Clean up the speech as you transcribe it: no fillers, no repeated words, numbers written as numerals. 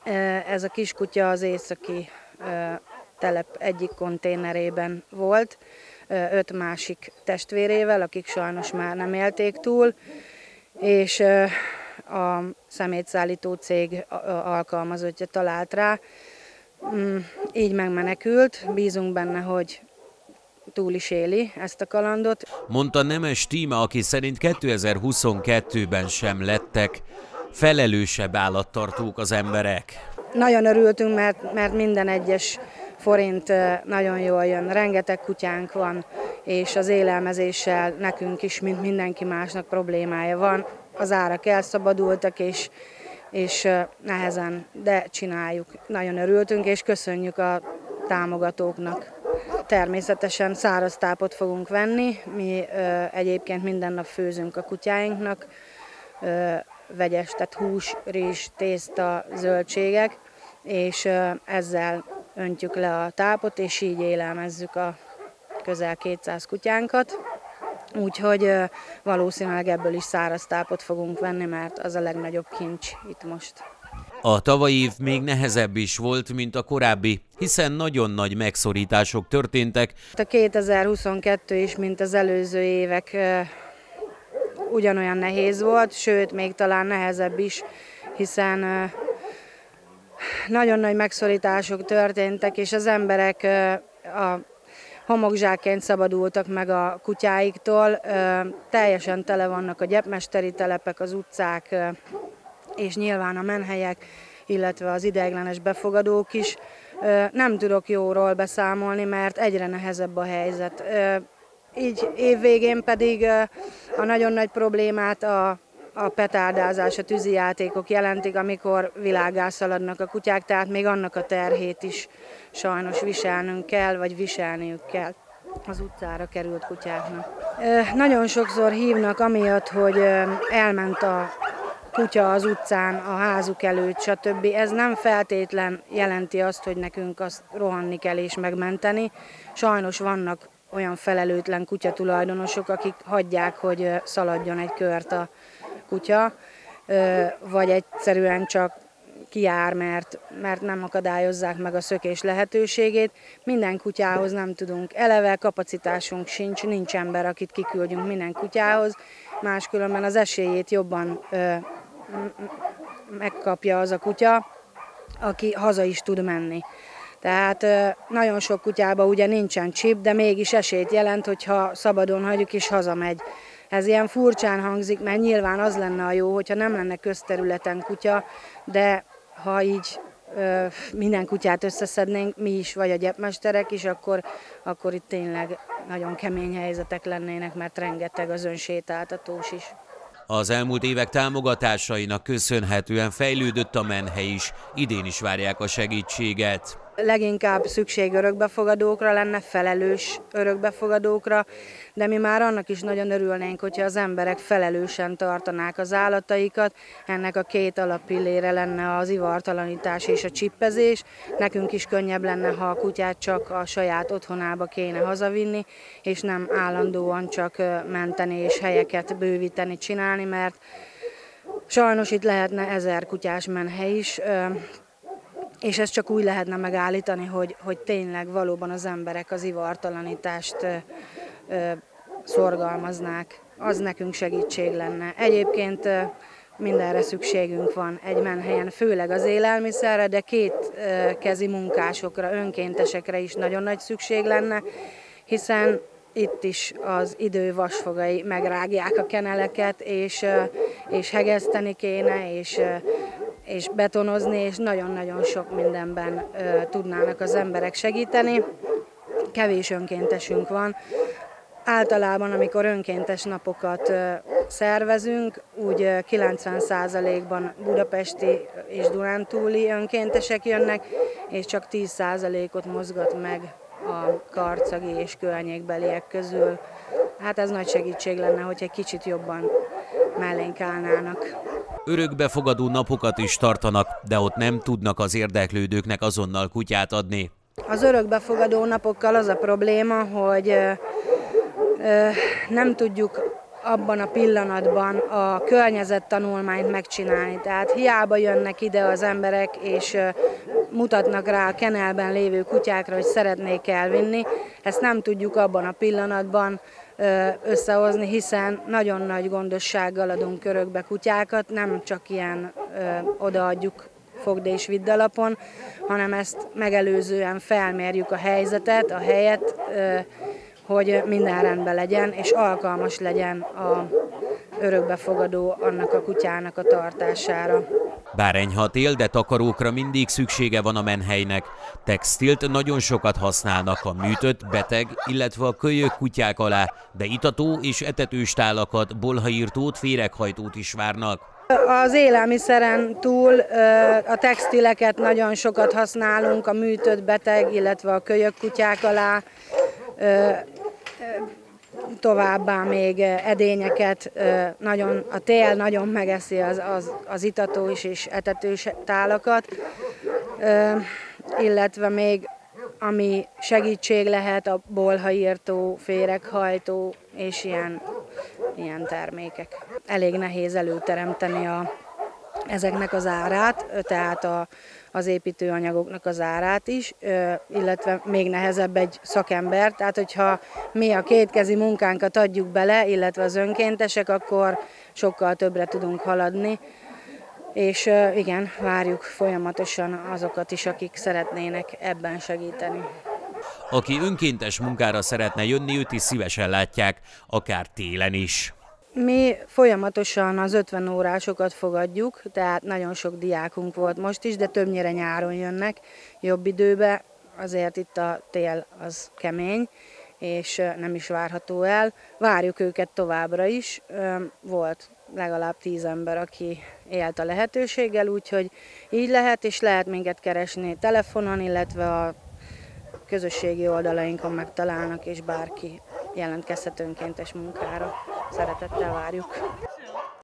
Ez a kiskutya az északi telep egyik konténerében volt, 5 másik testvérével, akik sajnos már nem élték túl, és a szemétszállító cég alkalmazottja talált rá, így megmenekült, bízunk benne, hogy túl is éli ezt a kalandot. Mondta Nemes Tíme, aki szerint 2022-ben sem lettek felelősebb állattartók az emberek. Nagyon örültünk, mert minden egyes forint nagyon jól jön. Rengeteg kutyánk van, és az élelmezéssel nekünk is, mint mindenki másnak problémája van. Az árak elszabadultak, és nehezen, de csináljuk. Nagyon örültünk, és köszönjük a támogatóknak. Természetesen száraz tápot fogunk venni, mi egyébként minden nap főzünk a kutyáinknak, vegyes, tehát hús, rizs, tészta, zöldségek, és ezzel öntjük le a tápot, és így élelmezzük a közel 200 kutyánkat. Úgyhogy valószínűleg ebből is száraz tápot fogunk venni, mert az a legnagyobb kincs itt most. A tavalyi év még nehezebb is volt, mint a korábbi, hiszen nagyon nagy megszorítások történtek. A 2022 is, mint az előző évek, ugyanolyan nehéz volt, sőt, még talán nehezebb is, hiszen nagyon nagy megszorítások történtek, és az emberek a homokzsákként szabadultak meg a kutyáiktól. Teljesen tele vannak a gyepmesteri telepek, az utcák, és nyilván a menhelyek, illetve az ideiglenes befogadók is. Nem tudok jóról beszámolni, mert egyre nehezebb a helyzet. Így évvégén pedig a nagyon nagy problémát a petárdázás, a tűzijátékok jelentik, amikor világgá szaladnak a kutyák, tehát még annak a terhét is sajnos viselnünk kell, vagy viselniük kell az utcára került kutyáknak. Nagyon sokszor hívnak amiatt, hogy elment a kutya az utcán, a házuk előtt, stb. Ez nem feltétlen jelenti azt, hogy nekünk azt rohanni kell és megmenteni. Sajnos vannak olyan felelőtlen kutyatulajdonosok, akik hagyják, hogy szaladjon egy kört a kutya, vagy egyszerűen csak kijár, mert nem akadályozzák meg a szökés lehetőségét. Minden kutyához nem tudunk, eleve kapacitásunk sincs, nincs ember, akit kiküldjünk minden kutyához, máskülönben az esélyét jobban megkapja az a kutya, aki haza is tud menni. Tehát nagyon sok kutyában ugye nincsen chip, de mégis esélyt jelent, hogyha szabadon hagyjuk és hazamegy. Ez ilyen furcsán hangzik, mert nyilván az lenne a jó, hogyha nem lenne közterületen kutya, de ha így minden kutyát összeszednénk, mi is, vagy a gyepmesterek is, akkor itt tényleg nagyon kemény helyzetek lennének, mert rengeteg az önsétáltatós is. Az elmúlt évek támogatásainak köszönhetően fejlődött a menhely is, idén is várják a segítséget. Leginkább szükség örökbefogadókra lenne, felelős örökbefogadókra, de mi már annak is nagyon örülnénk, hogyha az emberek felelősen tartanák az állataikat. Ennek a 2 alappillére lenne az ivartalanítás és a csippezés. Nekünk is könnyebb lenne, ha a kutyát csak a saját otthonába kéne hazavinni, és nem állandóan csak menteni és helyeket bővíteni, csinálni, mert sajnos itt lehetne 1000 kutyás menhely is, és ezt csak úgy lehetne megállítani, hogy tényleg valóban az emberek az ivartalanítást szorgalmaznák. Az nekünk segítség lenne. Egyébként mindenre szükségünk van egy menhelyen, főleg az élelmiszerre, de 2 kezi munkásokra, önkéntesekre is nagyon nagy szükség lenne, hiszen itt is az idő vasfogai megrágják a keneleket, és hegeszteni kéne, és betonozni, és nagyon-nagyon sok mindenben tudnának az emberek segíteni. Kevés önkéntesünk van. Általában, amikor önkéntes napokat szervezünk, úgy 90%-ban budapesti és dunántúli önkéntesek jönnek, és csak 10%-ot mozgat meg a karcagi és környékbeliek közül. Hát ez nagy segítség lenne, hogy egy kicsit jobban mellénk állnának. Örökbefogadó napokat is tartanak, de ott nem tudnak az érdeklődőknek azonnal kutyát adni. Az örökbefogadó napokkal az a probléma, hogy nem tudjuk abban a pillanatban a környezettanulmányt megcsinálni. Tehát hiába jönnek ide az emberek, és mutatnak rá a kennelben lévő kutyákra, hogy szeretnék elvinni. Ezt nem tudjuk abban a pillanatban összehozni, hiszen nagyon nagy gondossággal adunk körökbe kutyákat, nem csak ilyen odaadjuk fogd és vidd alapon, hanem ezt megelőzően felmérjük a helyzetet, a helyet, hogy minden rendben legyen, és alkalmas legyen az örökbefogadó annak a kutyának a tartására. Bár enyhe a tél, de takarókra mindig szüksége van a menhelynek. Textilt nagyon sokat használnak a műtött, beteg, illetve a kölyök kutyák alá, de itató és etetős tálakat, bolhaírtót, féreghajtót is várnak. Az élelmiszeren túl a textileket nagyon sokat használunk a műtött, beteg, illetve a kölyök kutyák alá. Továbbá még edényeket, a tél nagyon megeszi az itatós és etetős tálakat, illetve még ami segítség lehet a bolhaírtó, féreghajtó és ilyen termékek. Elég nehéz előteremteni ezeknek az árát, tehát az építőanyagoknak az árát is, illetve még nehezebb egy szakember, tehát hogyha mi a kétkezi munkánkat adjuk bele, illetve az önkéntesek, akkor sokkal többre tudunk haladni, és igen, várjuk folyamatosan azokat is, akik szeretnének ebben segíteni. Aki önkéntes munkára szeretne jönni, őt is szívesen látják, akár télen is. Mi folyamatosan az 50 órásokat fogadjuk, tehát nagyon sok diákunk volt most is, de többnyire nyáron jönnek, jobb időben, azért itt a tél az kemény, és nem is várható el. Várjuk őket továbbra is, volt legalább 10 ember, aki élt a lehetőséggel, úgyhogy így lehet, és lehet minket keresni telefonon, illetve a közösségi oldalainkon megtalálnak, és bárki jelentkezhet önkéntes munkára. Szeretettel várjuk.